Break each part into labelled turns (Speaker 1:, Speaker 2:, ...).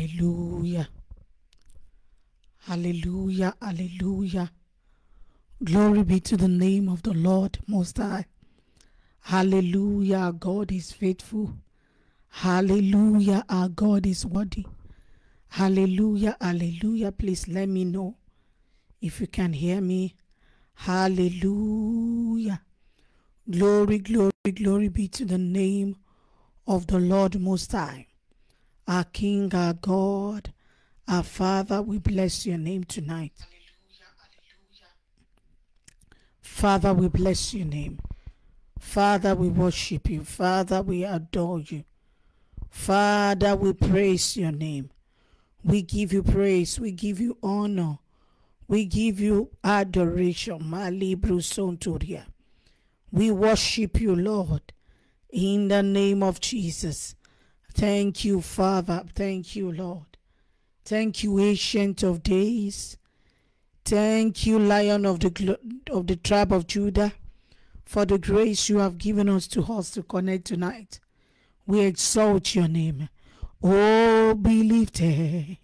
Speaker 1: Hallelujah. Hallelujah. Hallelujah. Glory be to the name of the Lord Most High. Hallelujah. Our God is faithful. Hallelujah. Our God is worthy. Hallelujah. Hallelujah. Please let me know if you can hear me. Hallelujah. Glory, glory, glory be to the name of the Lord Most High. Our King, our God, our Father, we bless your name tonight. Hallelujah, hallelujah. Father, we bless your name. Father, we worship you. Father, we adore you. Father, we praise your name. We give you praise. We give you honor. We give you adoration. Malibru Sonturia. We worship you, Lord, in the name of Jesus. Thank you, Father. Thank you, Lord. Thank you, Ancient of Days. Thank you, Lion of the tribe of Judah, for the grace you have given us to connect tonight. We exalt your name. Oh, be lifted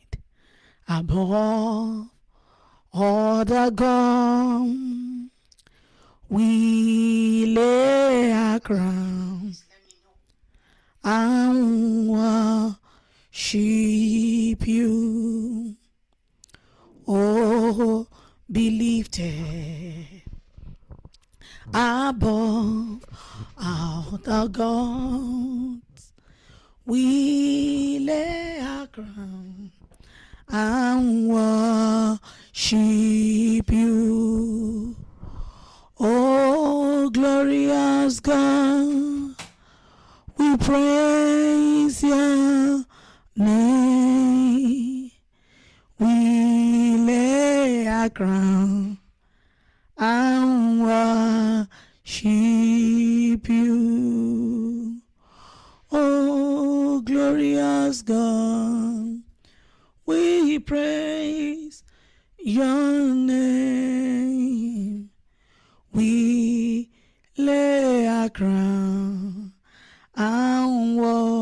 Speaker 1: above all the gods. We lay our crowns and worship you. Oh, be lifted above all the gods. We lay our crown and worship you. Oh, glorious God, we praise your name. We lay our crown and worship you. Oh, glorious God, we praise your name. We lay our crown and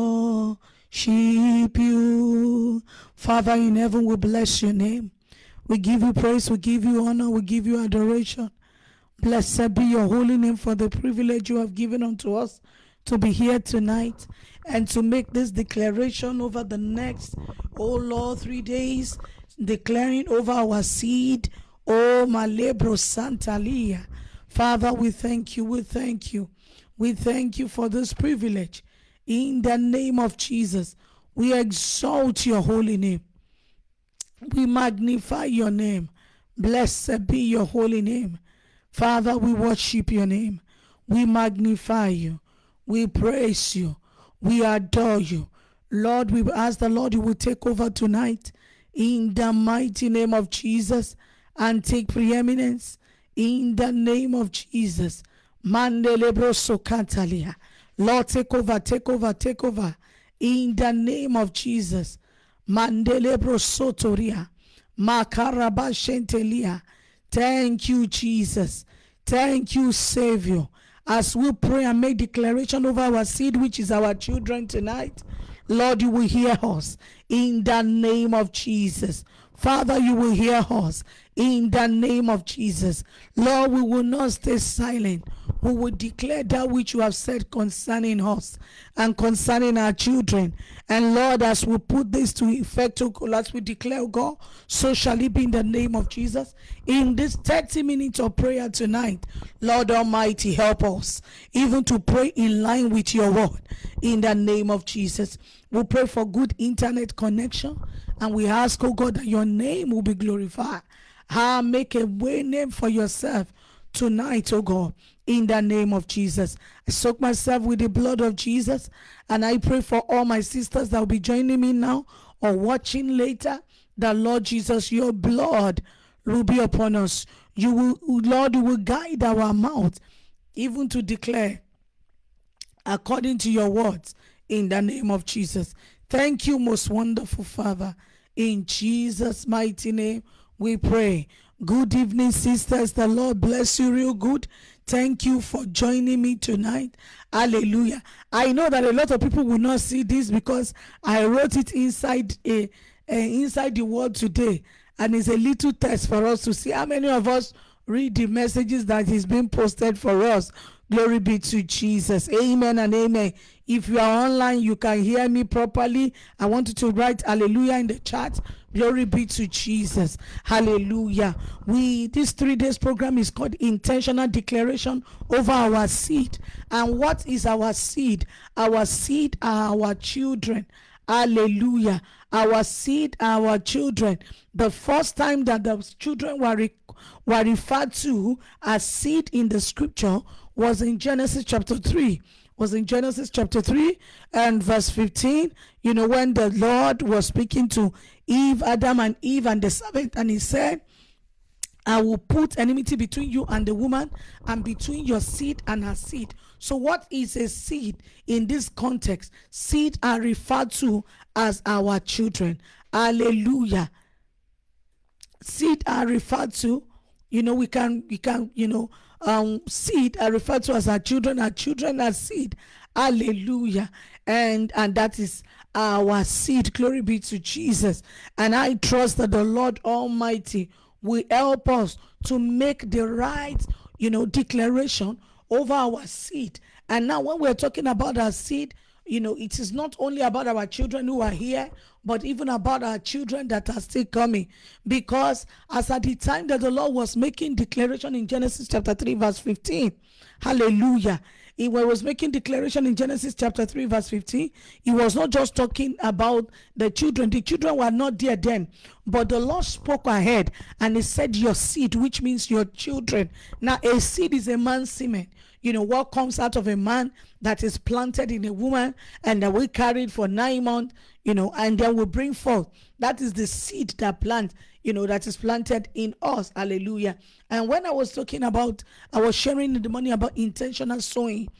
Speaker 1: worship you. Father in heaven, we bless your name. We give you praise, we give you honor, we give you adoration. Blessed be your holy name for the privilege you have given unto us to be here tonight and to make this declaration over the next, oh Lord, 3 days, declaring over our seed. Oh, Malebro Santalia. Father, we thank you, we thank you. We thank you for this privilege. In the name of Jesus, we exalt your holy name. We magnify your name. Blessed be your holy name. Father, we worship your name. We magnify you. We praise you. We adore you. Lord, we ask the Lord you will take over tonight in the mighty name of Jesus and take preeminence in the name of Jesus. Mandelebroso Cantalia. Lord, take over, take over, take over in the name of Jesus. Mandelebroso Toria. Makarabashentelia. Thank you, Jesus. Thank you, Savior. As we pray and make declaration over our seed, which is our children tonight, Lord, you will hear us in the name of Jesus. Father, you will hear us in the name of Jesus. Lord, we will not stay silent. We will declare that which you have said concerning us and concerning our children. And Lord, as we put this to effect, as we declare, God, so shall it be in the name of Jesus. In this 30 minutes of prayer tonight, Lord Almighty, help us even to pray in line with your word in the name of Jesus. We pray for good internet connection, and we ask, oh God, that your name will be glorified. Make a way name for yourself tonight, oh God, in the name of Jesus. I soak myself with the blood of Jesus, and I pray for all my sisters that will be joining me now or watching later, that Lord Jesus, your blood will be upon us. You will, Lord, you will guide our mouth even to declare according to your words in the name of Jesus. Thank you, most wonderful Father. In Jesus' mighty name we pray. Good evening, sisters. The Lord bless you real good. Thank you for joining me tonight. Hallelujah. I know that a lot of people will not see this because I wrote it inside the word today, and it's a little test for us to see how many of us read the messages that is being posted for us. Glory be to Jesus. Amen and amen. If you are online, you can hear me properly. I want you to write hallelujah in the chat. Glory be to Jesus. Hallelujah. This 3 days program is called Intentional Declaration over our seed. And what is our seed? Our seed are our children. Hallelujah. Our seed are our children. The first time that the children were referred to as seed in the scripture was in Genesis chapter 3. Was in Genesis chapter 3 and verse 15, when the Lord was speaking to Eve, Adam and Eve and the serpent, and he said, I will put enmity between you and the woman, and between your seed and her seed. So what is a seed in this context? Seed are referred to as our children. Hallelujah. Seed are referred to, seed are referred to as our children as seed. Hallelujah. And that is our seed. Glory be to Jesus. And I trust that the Lord Almighty will help us to make the right declaration over our seed. And now when we're talking about our seed, it is not only about our children who are here, but even about our children that are still coming. Because as at the time that the Lord was making declaration in Genesis chapter 3 verse 15, hallelujah, he was making declaration in Genesis chapter 3 verse 15, he was not just talking about the children. The children were not there then, but the Lord spoke ahead and he said your seed, which means your children. Now a seed is a man's semen. What comes out of a man that is planted in a woman and that we carried for 9 months, and then we bring forth. That is the seed that that is planted in us. Hallelujah. And when I was sharing in the morning about intentional sowing.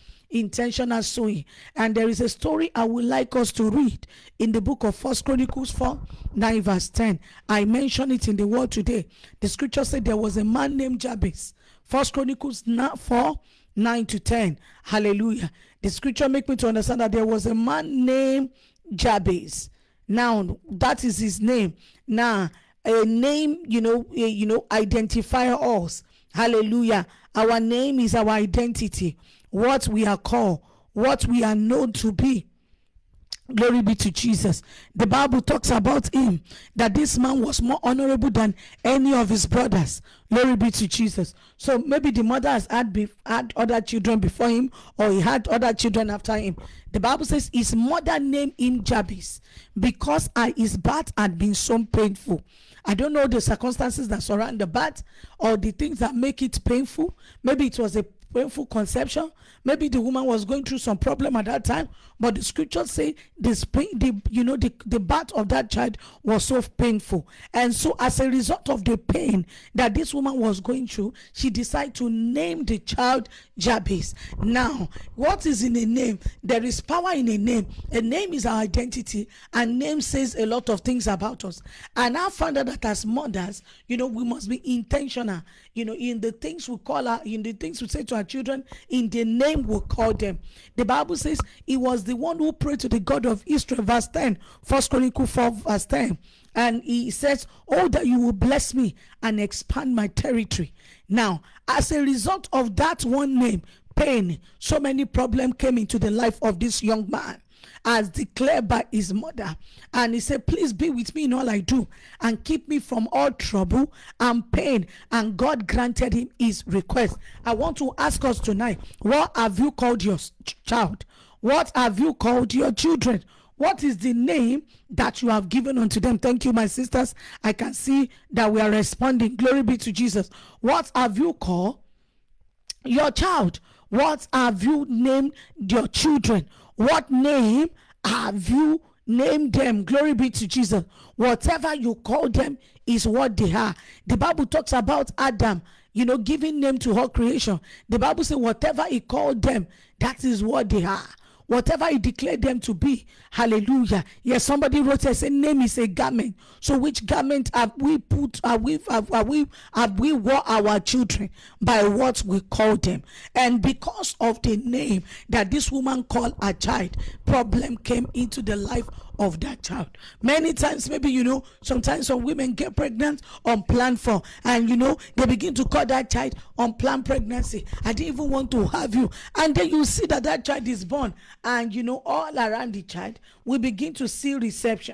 Speaker 1: And there is a story I would like us to read in the book of 1 Chronicles 4:9 verse 10. I mentioned it in the word today. The scripture said there was a man named Jabez. 1 Chronicles 4:9 to 10. Hallelujah. The scripture make me to understand that there was a man named Jabez. Now that is his name. Now a name, identify us. Hallelujah. Our name is our identity. What we are called, what we are known to be. Glory be to Jesus. The Bible talks about him, that this man was more honorable than any of his brothers. Glory be to Jesus. So maybe the mother has had other children before him, or he had other children after him. The Bible says his mother named him Jabez because his birth had been so painful. I don't know the circumstances that surround the birth or the things that make it painful. Maybe it was a painful conception. Maybe the woman was going through some problem at that time, but the scriptures say the birth of that child was so painful. And so as a result of the pain that this woman was going through, she decided to name the child Jabez. Now, what is in a name? There is power in a name. A name is our identity, and name says a lot of things about us. And I found out that as mothers, we must be intentional, in the things we call her, in the things we say to our children, in the name we call them. The Bible says he was the one who prayed to the God of Israel, verse 10, 1 Chronicles 4 verse 10. And he says, oh, that you will bless me and expand my territory. Now, as a result of that one name, pain, so many problems came into the life of this young man, as declared by his mother. And he said, please be with me in all I do and keep me from all trouble and pain. And God granted him his request. I want to ask us tonight, what have you called your child? What have you called your children? What is the name that you have given unto them? Thank you, my sisters. I can see that we are responding. Glory be to Jesus. What have you called your child? What have you named your children? What name have you named them? Glory be to Jesus. Whatever you call them is what they are. The Bible talks about Adam, giving name to all creation. The Bible says whatever he called them, that is what they are. whatever he declared them to be. Hallelujah. Yes, somebody wrote and said, name is a garment. So which garment have we put, have we wore our children? By what we call them. And because of the name that this woman called a child, problem came into the life of that child. Many times, maybe, sometimes some women get pregnant unplanned for, and they begin to call that child unplanned pregnancy. I didn't even want to have you. And then you see that child is born, and all around the child we begin to see reception.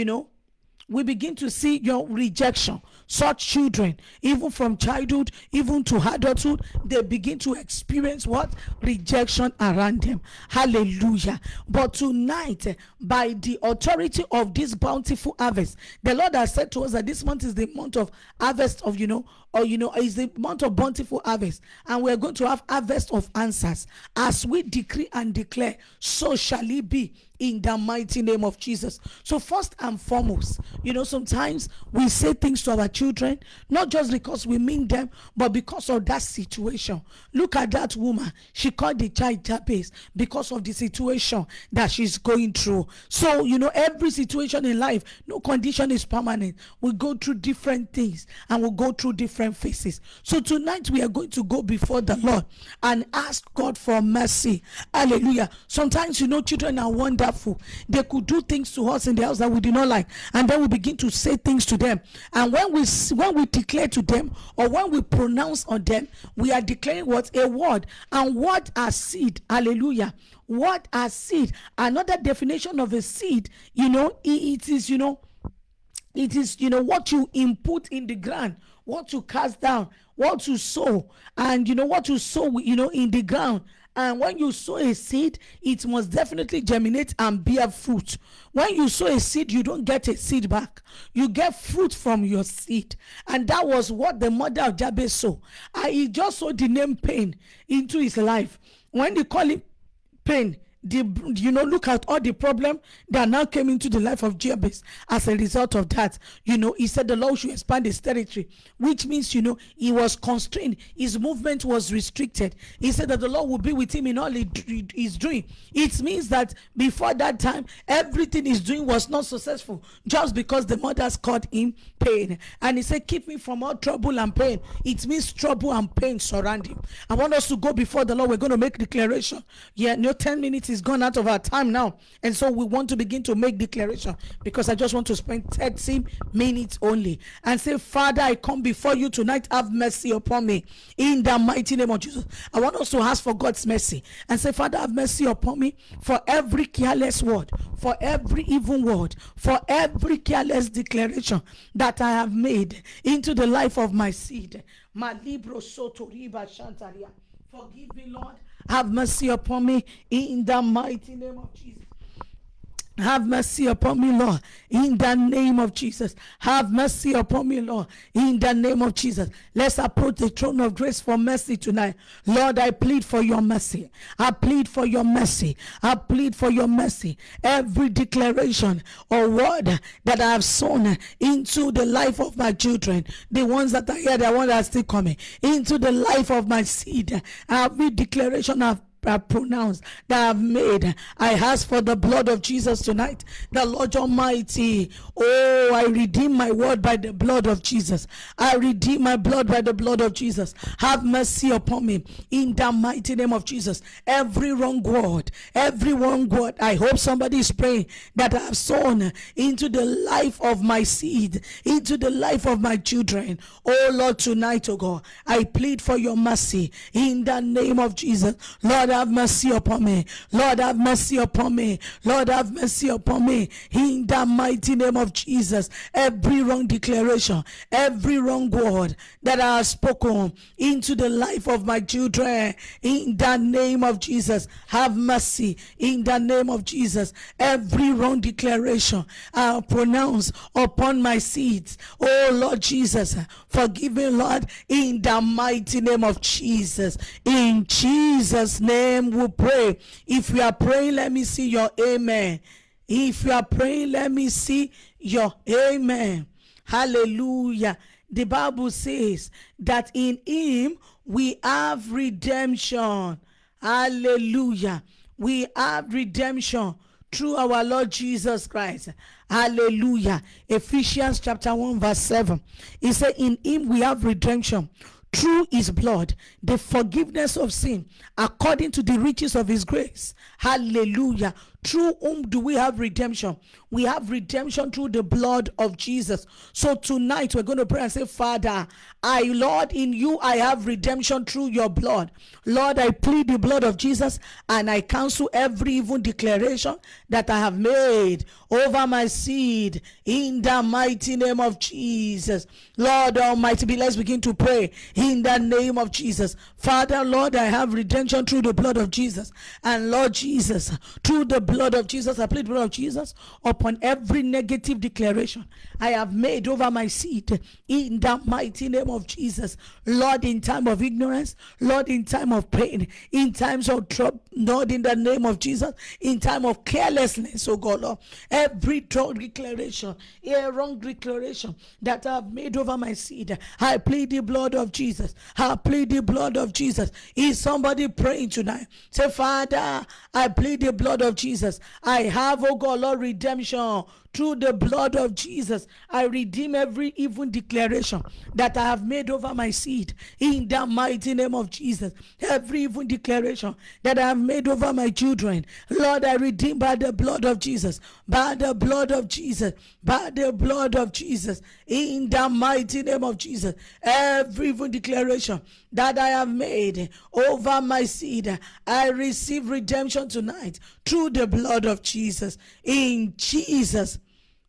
Speaker 1: We begin to see your rejection. Such children, even from childhood, even to adulthood, they begin to experience what? Rejection around them. Hallelujah. But tonight, by the authority of this bountiful harvest, the Lord has said to us that this month is the month of harvest of, is the month of bountiful harvest. And we're going to have harvest of answers. As we decree and declare, so shall it be in the mighty name of Jesus. So first and foremost, sometimes we say things to our children, not just because we mean them, but because of that situation. Look at that woman. She called the child Jabez because of the situation that she's going through. So, every situation in life, no condition is permanent. We go through different things and we'll go through different phases. So tonight we are going to go before the Lord and ask God for mercy. Hallelujah. Sometimes, children are wonderful. They could do things to us in the house that we do not like, and then we begin to say things to them. And when we declare to them, or when we pronounce on them, we are declaring what? A word. And what are seed? Hallelujah. What are seed? Another definition of a seed, it is what you input in the ground, what you cast down, what you sow, and what you sow in the ground. And when you sow a seed, it must definitely germinate and bear fruit. When you sow a seed, you don't get a seed back. You get fruit from your seed. And that was what the mother of Jabez saw. He just sowed the name pain into his life. When they call it pain, look at all the problem that now came into the life of Jabez as a result of that. He said the Lord should expand his territory, which means, he was constrained. His movement was restricted. He said that the Lord would be with him in all he's doing. It means that before that time, everything he's doing was not successful just because the mothers called him pain. And he said, keep me from all trouble and pain. It means trouble and pain surround him. I want us to go before the Lord. We're going to make declaration. 10 minutes is gone out of our time now, and so we want to begin to make declaration, because I just want to spend 30 minutes only and say, Father, I come before you tonight. Have mercy upon me in the mighty name of Jesus. I want us to ask for God's mercy and say, Father, have mercy upon me for every careless word, for every evil word, for every careless declaration that I have made into the life of my seed. Forgive me, Lord. Have mercy upon me in the mighty name of Jesus. Have mercy upon me, Lord, in the name of Jesus. Have mercy upon me, Lord, in the name of Jesus. Let's approach the throne of grace for mercy tonight. Lord, I plead for your mercy. I plead for your mercy. I plead for your mercy. Every declaration or word that I have sown into the life of my children, the ones that are here, the ones that are still coming, into the life of my seed, every declaration I've pronounced, that I've made, I ask for the blood of Jesus tonight. The Lord Almighty, I redeem my word by the blood of Jesus. I redeem my blood by the blood of Jesus. Have mercy upon me in the mighty name of Jesus. Every wrong word, I hope somebody is praying, that I have sown into the life of my seed, into the life of my children. Oh Lord, tonight, oh God, I plead for your mercy in the name of Jesus. Lord, have mercy upon me. Lord, have mercy upon me. Lord, have mercy upon me in the mighty name of Jesus. Every wrong declaration, every wrong word that I have spoken into the life of my children, in the name of Jesus, have mercy in the name of Jesus. Every wrong declaration I pronounce upon my seeds, oh Lord Jesus, forgive me, Lord, in the mighty name of Jesus. In Jesus' name we pray. If you are praying, let me see your amen. If you are praying, let me see your amen. Hallelujah. The Bible says that in him we have redemption. Hallelujah. we have redemption through our Lord Jesus Christ. Hallelujah. Ephesians chapter 1 verse 7. It said, in him we have redemption through his blood, the forgiveness of sin, according to the riches of his grace. Hallelujah. Through whom do we have redemption? We have redemption through the blood of Jesus. So tonight we're going to pray and say, Father, Lord, in you I have redemption through your blood. Lord, I plead the blood of Jesus, and I cancel every evil declaration that I have made over my seed in the mighty name of Jesus. Lord Almighty, let's begin to pray in the name of Jesus. Father, Lord, I have redemption through the blood of Jesus. And Lord Jesus, through the blood of Jesus, I plead the blood of Jesus upon every negative declaration I have made over my seed in the mighty name of Jesus. Lord, in time of ignorance, Lord, in time of pain, in times of trouble, Lord, in the name of Jesus, in time of carelessness, oh God, Lord, every declaration, wrong declaration that I have made over my seed, I plead the blood of Jesus. I plead the blood of Jesus. Is somebody praying tonight? Say, Father, I plead the blood of Jesus. I have, oh God, Lord, redemption through the blood of Jesus. I redeem every evil declaration that I have made over my seed in the mighty name of Jesus. Every evil declaration that I have made over my children, Lord, I redeem by the blood of Jesus, by the blood of Jesus, by the blood of Jesus, in the mighty name of Jesus. Every evil declaration that I have made over my seed, I receive redemption tonight through the blood of Jesus. In Jesus'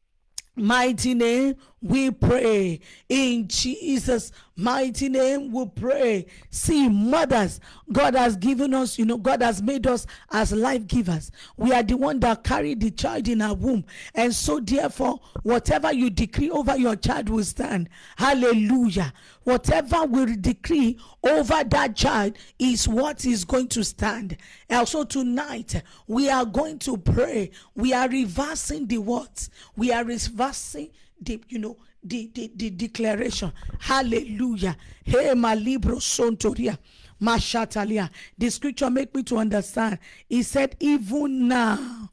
Speaker 1: mighty name we pray. In Jesus' mighty name we pray. See, mothers, God has given us, God has made us as life givers. We are the one that carry the child in our womb. And so therefore, whatever you decree over your child will stand. Hallelujah. Whatever we decree over that child is what is going to stand. Also tonight, we are going to pray. We are reversing the words. We are reversing the declaration. Hallelujah. Hey, my libro sontoria, mashatalia. The scripture make me to understand. He said, even now,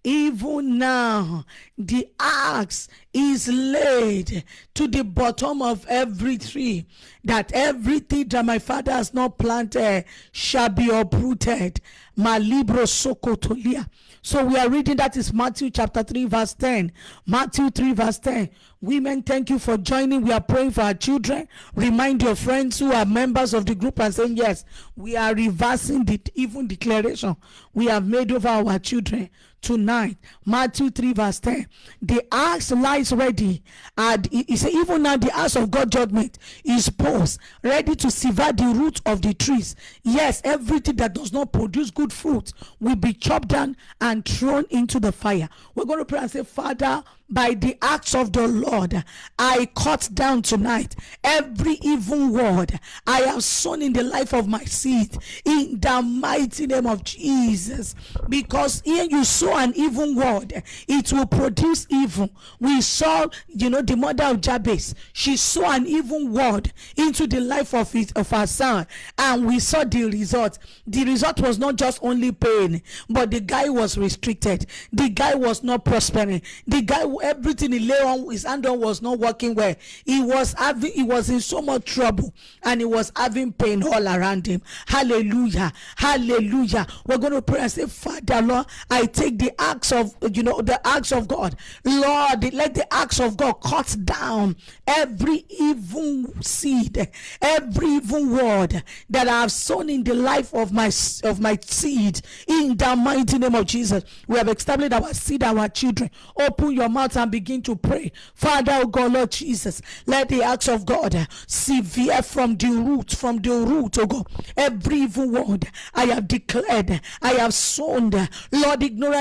Speaker 1: the axe is laid to the bottom of every tree, that everything that my father has not planted shall be uprooted. Malibro sokotolia. So we are reading, that is Matthew chapter 3 verse 10. Matthew 3 verse 10. Women, thank you for joining. We are praying for our children. Remind your friends who are members of the group and saying, yes, we are reversing the evil declaration we have made over our children tonight. Matthew 3 verse 10. The axe lies ready, and he said, even now the axe of God's judgment is posed, ready to sever the root of the trees. Yes, everything that does not produce good fruit will be chopped down and thrown into the fire. We're going to pray and say, Father, by the axe of the Lord, I cut down tonight every evil word I have sown in the life of my seed in the mighty name of Jesus. Because here you sow an evil word, it will produce evil. We saw, the mother of Jabez, she sowed an evil word into the life of her son, and we saw the result. The result was not just only pain, but the guy was restricted. The guy was not prospering. The guy, everything he lay on his hand on was not working well. He was in so much trouble, and he was having pain all around him. Hallelujah. Hallelujah. We're going to pray and say, Father, Lord, I take the axe of the axe of God. Lord, let the axe of God cut down every evil seed, every evil word that I have sown in the life of my seed in the mighty name of Jesus. We have established our seed, our children. Open your mouth and begin to pray. Father, oh God, Lord Jesus, let the axe of God sever from the root, oh God, every evil word I have declared, I have sown, Lord, ignorantly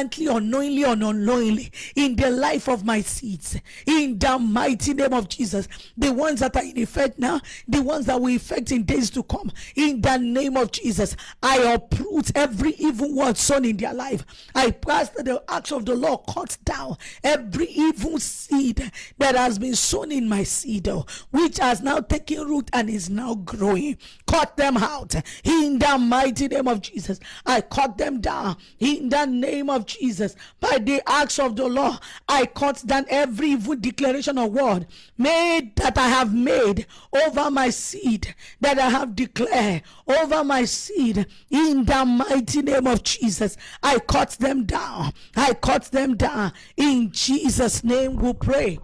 Speaker 1: ignorantly, unknowingly, or unknowingly in the life of my seeds. In the mighty name of Jesus. The ones that are in effect now, the ones that will effect in days to come. In the name of Jesus, I uproot every evil word sown in their life. I pass the axe of the Lord, cut down every evil seed that has been sown in my seed, which has now taken root and is now growing. Cut them out in the mighty name of Jesus. I cut them down in the name of Jesus. By the axe of the Lord, I cut down every evil declaration of word made that I have made over my seed, that I have declared over my seed. In the mighty name of Jesus, I cut them down. I cut them down. In Jesus' name we pray.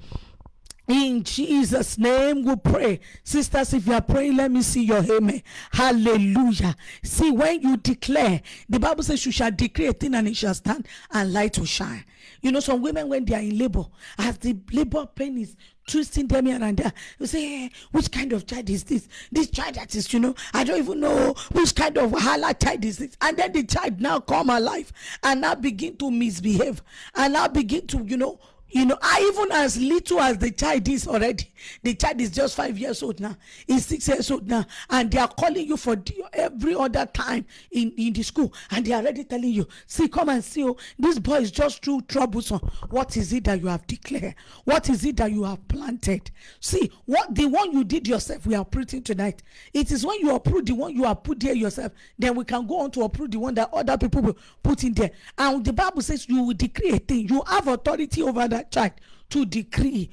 Speaker 1: In Jesus' name we pray. Sisters, if you are praying, let me see your amen. Hallelujah. See, when you declare, the Bible says you shall decree a thing and it shall stand, and light will shine. You know, some women, when they are in labor, as the labor pain is twisting them here and there, you say, hey, which kind of child is this? This child that is, you know, I don't even know which kind of wahala child is this. And then the child now come alive and now begin to misbehave and now begin to, you know, even as little as the child is already, the child is just 5 years old now, is 6 years old now, and they are calling you for every other time in the school, and they are already telling you, see, come and see, oh, this boy is just too troublesome. What is it that you have declared? What is it that you have planted? See, what the one you did yourself, we are preaching tonight. It is when you approve the one you have put there yourself, then we can go on to approve the one that other people will put in there. And the Bible says you will decree a thing. You have authority over that child to decree.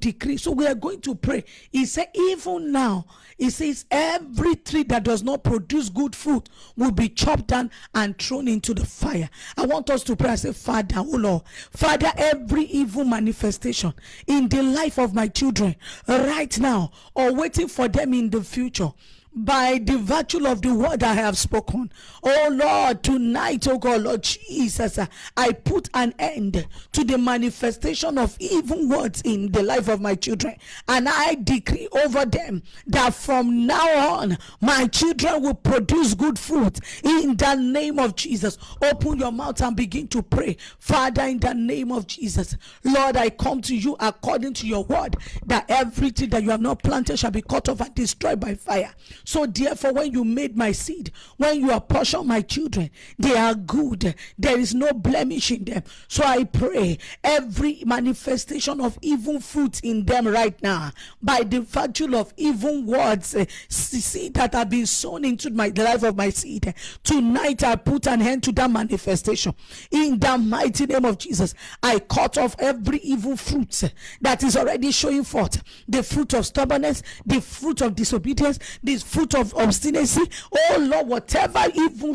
Speaker 1: So we are going to pray. He said, even now, he says, every tree that does not produce good fruit will be chopped down and thrown into the fire. I want us to pray and say, Father, oh Lord, Father, every evil manifestation in the life of my children right now, or waiting for them in the future, by the virtue of the word I have spoken, oh Lord, tonight, oh God, Lord Jesus, I put an end to the manifestation of evil words in the life of my children, and I decree over them that from now on my children will produce good fruit in the name of Jesus. Open your mouth and begin to pray. Father, in the name of Jesus, Lord, I come to you according to your word, that everything that you have not planted shall be cut off and destroyed by fire. So therefore, when you made my seed, when you apportion my children, they are good. There is no blemish in them. So I pray every manifestation of evil fruit in them right now, by the virtue of evil words, seed that have been sown into the life of my seed, tonight I put an end to that manifestation. In the mighty name of Jesus, I cut off every evil fruit that is already showing forth, the fruit of stubbornness, the fruit of disobedience, this fruit of obstinacy. Oh Lord, whatever evil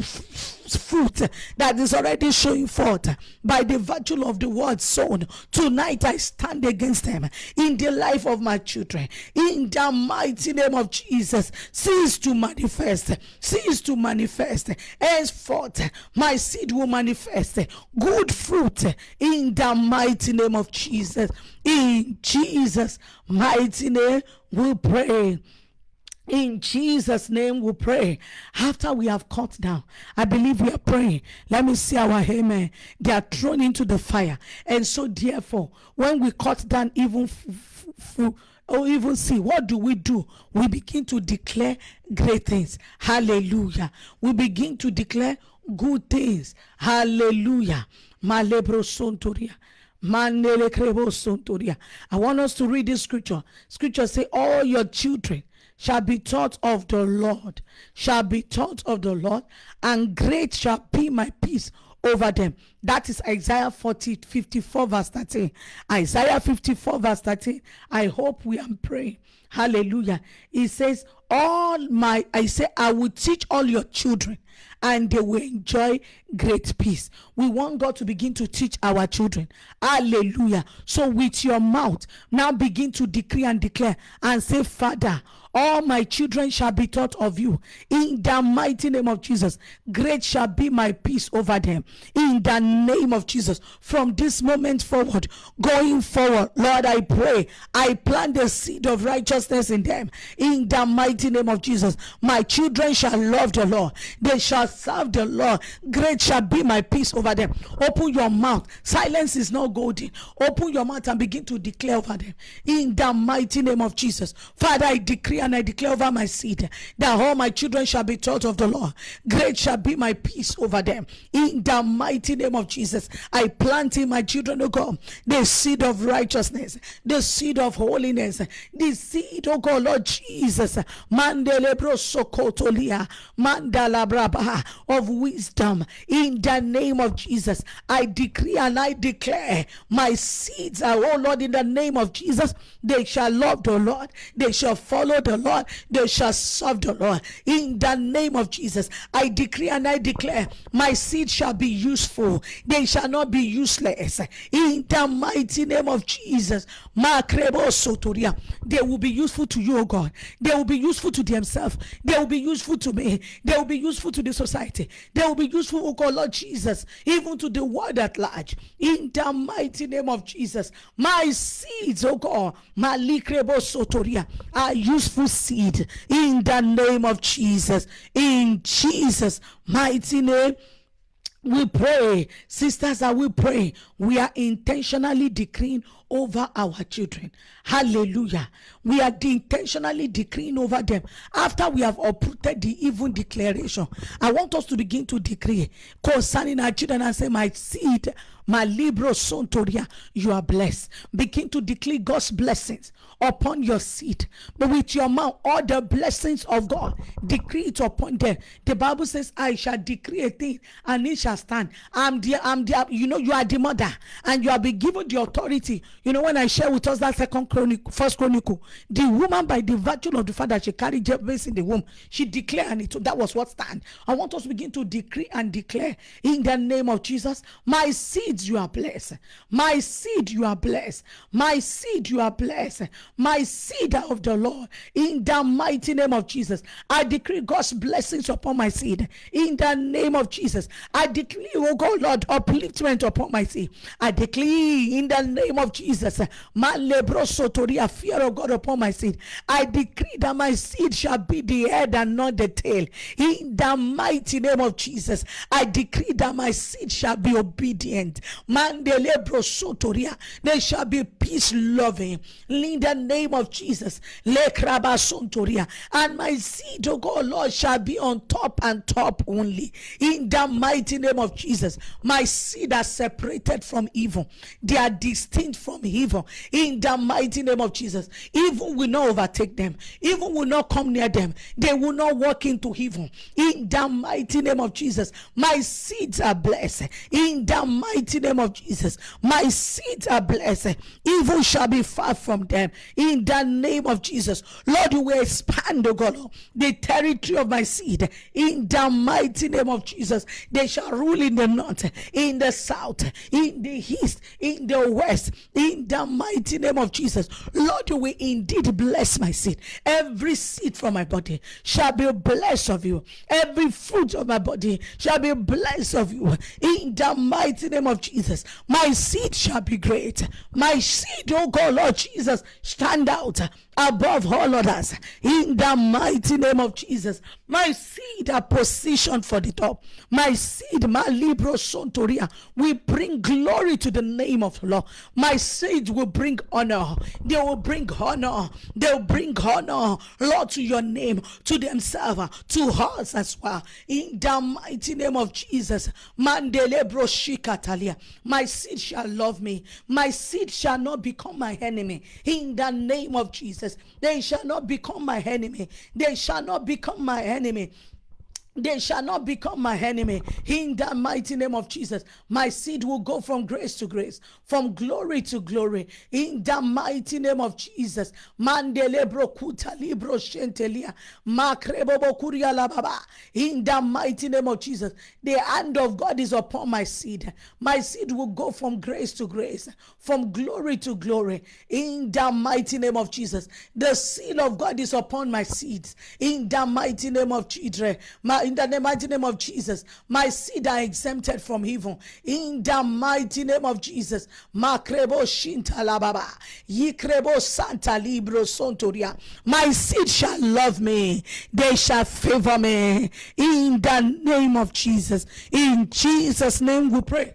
Speaker 1: fruit that is already showing forth by the virtue of the word sown, tonight I stand against them in the life of my children. In the mighty name of Jesus, cease to manifest. Henceforth my seed will manifest good fruit in the mighty name of Jesus. In Jesus' mighty name we pray. In Jesus' name we pray. After we have cut down, I believe we are praying. Let me see our amen. They are thrown into the fire. And so therefore, when we cut down even see, what do? We begin to declare great things. Hallelujah. We begin to declare good things. Hallelujah. Malebro sontoria. I want us to read this scripture. Scripture say, all your children shall be taught of the Lord, and great shall be my peace over them. That is Isaiah 54 verse 13. Isaiah 54 verse 13. I hope we are praying. Hallelujah. It says, I will teach all your children, and they will enjoy great peace. We want God to begin to teach our children. Hallelujah. So with your mouth, now begin to decree and declare and say, Father, all my children shall be taught of you. In the mighty name of Jesus, great shall be my peace over them. In the name of Jesus, from this moment forward, going forward, Lord, I pray, I plant the seed of righteousness in them. In the mighty name of Jesus, my children shall love the Lord. They shall serve the Lord. Great shall be my peace over them. Open your mouth. Silence is not golden. Open your mouth and begin to declare over them. In the mighty name of Jesus. Father, I decree and I declare over my seed that all my children shall be taught of the Lord. Great shall be my peace over them. In the mighty name of Jesus, I plant in my children, oh God, the seed of righteousness, the seed of holiness, the seed, oh God, Lord Jesus, mandelebro sokotolia, mandalabraba, of wisdom. In the name of Jesus, I decree and I declare my seeds are, oh Lord, in the name of Jesus, they shall love the Lord, they shall follow the Lord, they shall serve the Lord. In the name of Jesus, I decree and I declare my seed shall be useful, they shall not be useless. In the mighty name of Jesus, they will be useful to you, oh God. They will be useful to themselves. They will be useful to me. They will be useful to the society. They will be useful, oh God, Lord Jesus, even to the world at large. In the mighty name of Jesus, my seeds, oh God, are useful seed. In the name of Jesus, in Jesus' mighty name, we pray. Sisters, are we pray? We are intentionally decreeing over our children. Hallelujah. We are intentionally decreeing over them. After we have uprooted the evil declaration, I want us to begin to decree concerning our children and say, my seed, my libro sontoria, you are blessed. Begin to declare God's blessings upon your seed. But with your mouth, all the blessings of God, decree it upon them. The Bible says, I shall decree a thing and it shall stand. You know, you are the mother and you have been given the authority. You know, when I share with us that first chronicle, the woman, by the virtue of the fact that she carried Jabez in the womb, she declared, and that was what stand. I want us to begin to decree and declare in the name of Jesus, my seeds, you are blessed. My seed, you are blessed. My seed, you are blessed. My seed are of the Lord. In the mighty name of Jesus, I decree God's blessings upon my seed. In the name of Jesus, I decree, oh God, Lord, upliftment upon my seed. I decree in the name of Jesus, fear of God upon my seed. I decree that my seed shall be the head and not the tail. In the mighty name of Jesus, I decree that my seed shall be obedient. They shall be peace loving. In the name of Jesus, and my seed, oh God, Lord, shall be on top and top only. In the mighty name of Jesus, my seed are separated from evil. They are distinct from evil. In the mighty name of Jesus, evil will not overtake them. Evil will not come near them. They will not walk into evil. In the mighty name of Jesus, my seeds are blessed. In the mighty name of Jesus, my seeds are blessed. Evil shall be far from them. In the name of Jesus, Lord, you will expand, oh God, the territory of my seed. In the mighty name of Jesus, they shall rule in the north, in the south, in the east, in the west. In the mighty name of Jesus, Lord, you will indeed bless my seed. Every seed from my body shall be blessed of you. Every fruit of my body shall be blessed of you. In the mighty name of Jesus, my seed shall be great. My seed, oh God, Lord Jesus, stand out above all others. In the mighty name of Jesus, my seed are positioned for the top. My seed, my libro sontoria, will bring glory to the name of the Lord. My seed will bring honor. They will bring honor. They will bring honor, Lord, to your name, to themselves, to us as well. In the mighty name of Jesus, mandelebro shikatalia, my seed shall love me. My seed shall not become my enemy. In the name of Jesus, they shall not become my enemy. They shall not become my enemy. They shall not become my enemy. In the mighty name of Jesus, my seed will go from grace to grace, from glory to glory. In the mighty name of Jesus, mandelebro kuta libro shentelia, makrebo bokuria lababa. In the mighty name of Jesus, the hand of God is upon my seed. My seed will go from grace to grace, from glory to glory. In the mighty name of Jesus, the seal of God is upon my seeds. In the mighty name of Jesus, my in the mighty name of Jesus, my seed are exempted from evil. In the mighty name of Jesus, Makrebo Shintalababa, Yikrebo Santa Libro Sontoria. My seed shall love me, they shall favor me. In the name of Jesus, in Jesus' name we pray.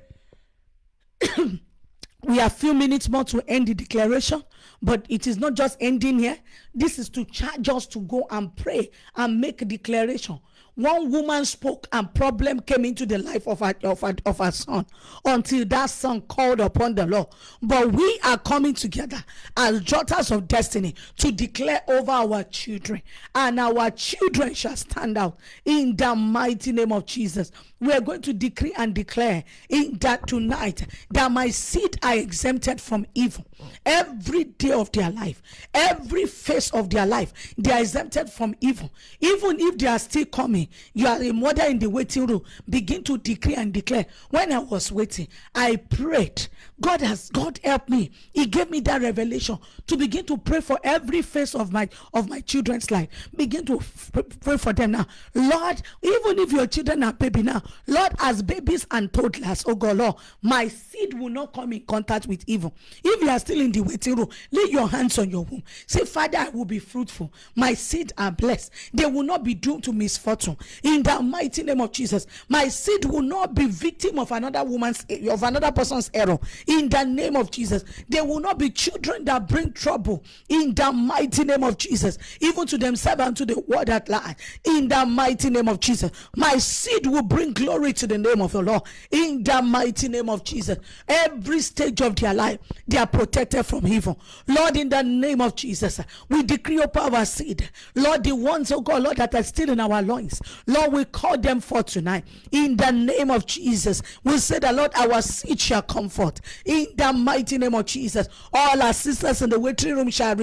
Speaker 1: We have few minutes more to end the declaration, but it is not just ending here. This is to charge us to go and pray and make a declaration. One woman spoke and problem came into the life of her son until that son called upon the Lord. But we are coming together as daughters of destiny to declare over our children, and our children shall stand out in the mighty name of Jesus. We are going to decree and declare in that tonight that my seed are exempted from evil. Every day of their life, every phase of their life, they are exempted from evil. Even if they are still coming, you are a mother in the waiting room, begin to decree and declare. When I was waiting, I prayed. God helped me. He gave me that revelation to begin to pray for every phase of my children's life. Begin to pray for them now. Lord, even if your children are baby now, Lord, as babies and toddlers, oh God, Lord, my seed will not come in contact with evil. If you are still in the waiting room, lay your hands on your womb. Say, Father, I will be fruitful. My seed are blessed. They will not be doomed to misfortune. In the mighty name of Jesus, my seed will not be victim of another person's error. In the name of Jesus, they will not be children that bring trouble. In the mighty name of Jesus, even to themselves and to the world at large. In the mighty name of Jesus, my seed will bring glory to the name of the Lord. In the mighty name of Jesus, every stage of their life, they are protected from evil. Lord, in the name of Jesus, we decree upon our seed, Lord, the ones, oh God, Lord, that are still in our loins, Lord, we call them forth tonight. In the name of Jesus, we say that, Lord, our seed shall come forth. In the mighty name of Jesus, all our sisters in the waiting room shall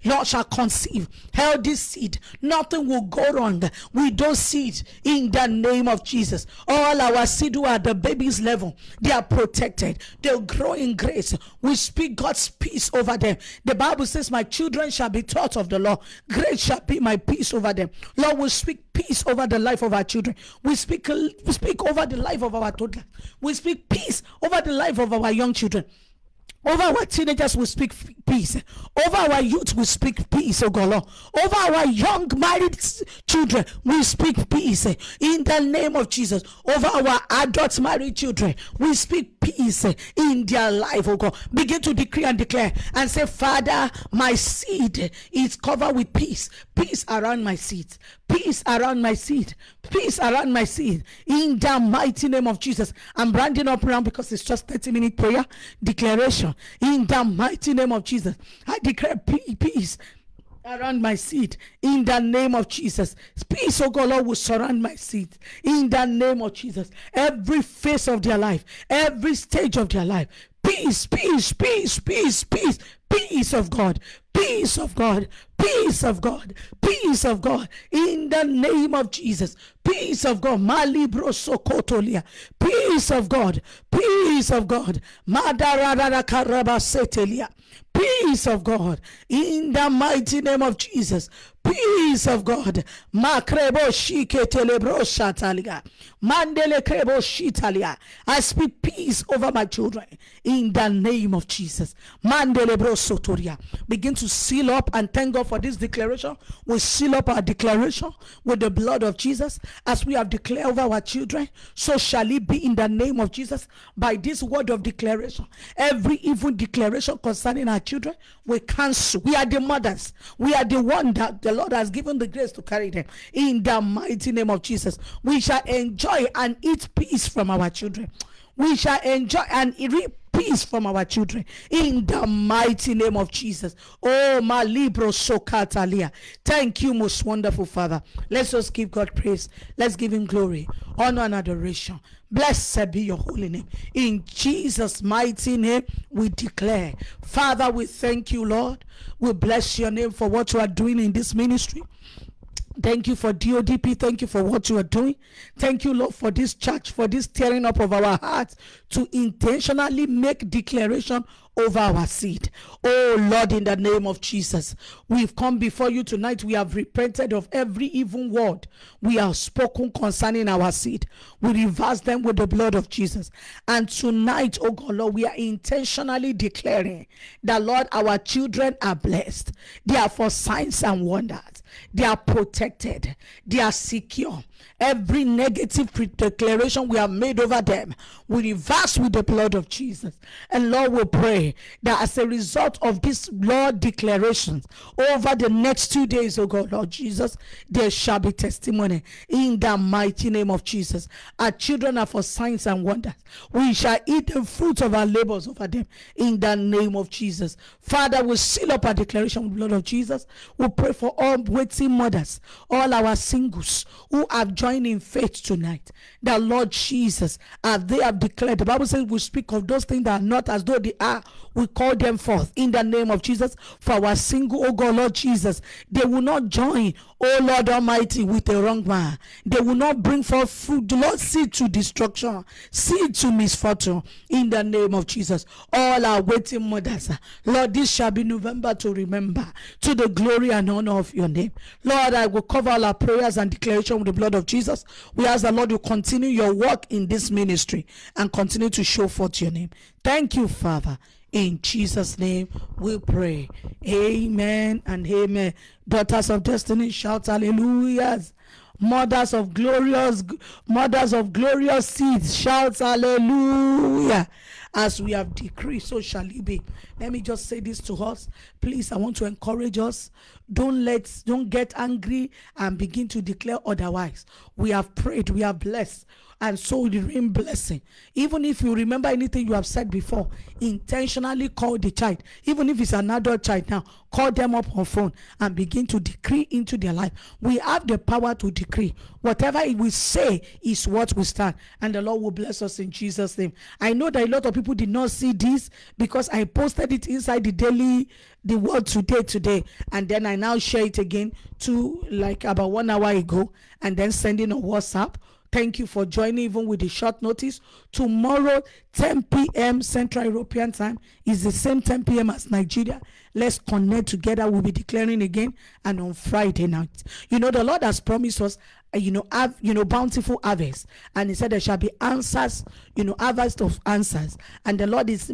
Speaker 1: conceive healthy seed. Nothing will go wrong with those seeds. In the name of Jesus, all our seed who are at the baby's level, they are protected. They'll grow in grace. We speak God's peace over them. The Bible says, my children shall be taught of the Lord. Great shall be my peace over them. Lord, we speak peace over the life of our children. We speak over the life of our toddlers. We speak peace over the life of our young children. Over our teenagers, we speak peace. Over our youth, we speak peace, oh God, Lord. Over our young married children, we speak peace. In the name of Jesus. Over our adult married children, we speak peace in their life, oh God. Begin to decree and declare and say, Father, my seed is covered with peace. Peace around my seed. Peace around my seed. Peace around my seed. In the mighty name of Jesus. I'm rounding up around because it's just 30-minute prayer declaration. In the mighty name of Jesus, I declare peace around my seed. In the name of Jesus, peace, oh God, Lord, will surround my seed. In the name of Jesus, every phase of their life, every stage of their life, peace, peace, peace, peace, peace, peace of God, peace of God, peace of God, peace of God. In the name of Jesus, peace of God, Malibro Sokotolia, peace of God, peace of God, Madarada Karabasetelia, peace of God. In the mighty name of Jesus, peace of God. Makrebo shike telebro shatalia. Mandele krebo shitalia. I speak peace over my children in the name of Jesus. Mandele bro sotoria. Begin to seal up and thank God for this declaration. We seal up our declaration with the blood of Jesus. As we have declared over our children, so shall it be in the name of Jesus. By this word of declaration, every evil declaration concerning our children, we cancel. We are the mothers. We are the one that the Lord has given the grace to carry them. In the mighty name of Jesus, we shall enjoy and eat peace from our children. We shall enjoy and reap peace from our children in the mighty name of Jesus. Oh, my libro sokatalia. Thank you, most wonderful Father. Let's just give God praise. Let's give him glory, honor, and adoration. Blessed be your holy name. In Jesus' mighty name, we declare. Father, we thank you, Lord. We bless your name for what you are doing in this ministry. Thank you for DODP. Thank you for what you are doing. Thank you, Lord, for this church, for this tearing up of our hearts to intentionally make declaration over our seed. Oh Lord, in the name of Jesus, we've come before you tonight. We have repented of every evil word we have spoken concerning our seed. We reverse them with the blood of Jesus. And tonight, oh God, Lord, we are intentionally declaring that, Lord, our children are blessed. They are for signs and wonders. They are protected. They are secure. Every negative declaration we have made over them, we reverse with the blood of Jesus. And Lord, we pray that as a result of this Lord declarations over the next 2 days, oh God, Lord Jesus, there shall be testimony in the mighty name of Jesus. Our children are for signs and wonders. We shall eat the fruit of our labors over them in the name of Jesus. Father, we seal up our declaration with the blood of Jesus. We pray for all waiting mothers, all our singles who have joined in faith tonight, that Lord Jesus, as they have declared, the Bible says we speak of those things that are not as though they are, we call them forth in the name of Jesus. For our single, oh God, Lord Jesus, they will not join, oh Lord Almighty, with a wrong man. They will not bring forth fruit, the Lord, seed to destruction, seed to misfortune, in the name of Jesus. All our waiting mothers, Lord, this shall be November to remember, to the glory and honor of your name. Lord, I will cover all our prayers and declaration with the blood of Jesus. We ask the Lord to continue your work in this ministry and continue to show forth your name. Thank you, Father. In Jesus' name we pray. Amen and amen. Daughters of destiny, shout hallelujahs. Mothers of glorious seeds, shout hallelujah. As we have decreed, so shall it be. Let me just say this to us. Please, I want to encourage us. Don't get angry and begin to declare otherwise. We have prayed, we have blessed, and so it remain blessing. Even if you remember anything you have said before, intentionally call the child. Even if it's an adult child now, call them up on phone and begin to decree into their life. We have the power to decree. Whatever we say is what we stand, and the Lord will bless us in Jesus' name. I know that a lot of people did not see this because I posted it inside the word today, and then I now share it again to like about 1 hour ago, and then sending on WhatsApp. Thank you for joining even with the short notice. Tomorrow, 10 p.m. Central European time is the same 10 p.m. as Nigeria. Let's connect together. We'll be declaring again, and on Friday night. The Lord has promised us, bountiful harvest, and He said there shall be answers, harvest of answers, and the Lord is,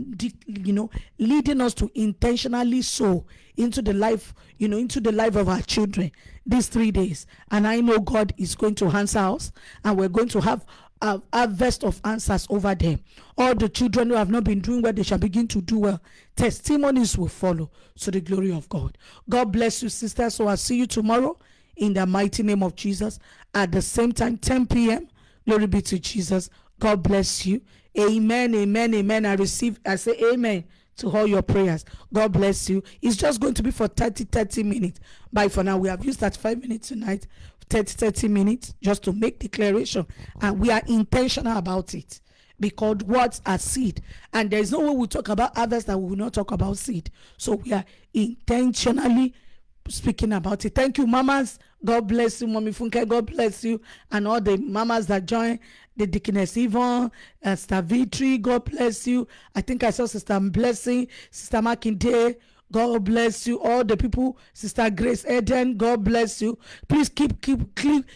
Speaker 1: leading us to intentionally sow into the life, into the life of our children these 3 days. And I know God is going to answer us, and we're going to have a harvest of answers over them. All the children who have not been doing well, they shall begin to do well. Testimonies will follow to the glory of God. God bless you, sisters. So I'll see you tomorrow in the mighty name of Jesus at the same time, 10 p.m. Glory be to Jesus. God bless you. Amen, amen, amen. I say amen to all your prayers. God bless you. It's just going to be for 30 minutes. Bye for now. We have used 35 minutes tonight, 30 minutes just to make declaration, and we are intentional about it, because words are seed, and there's no way we talk about others that we will not talk about seed. So we are intentionally speaking about it. Thank you, mamas. God bless you, Mommy Funke. God bless you, and all the mamas that join, the Deaconess Yvonne, Sister Vitri. God bless you. I think I saw Sister Blessing, Sister Makinde. God bless you. All the people, Sister Grace Eden. God bless you. Please keep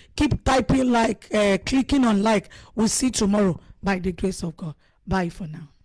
Speaker 1: typing like, clicking on like. We'll see you tomorrow by the grace of God. Bye for now.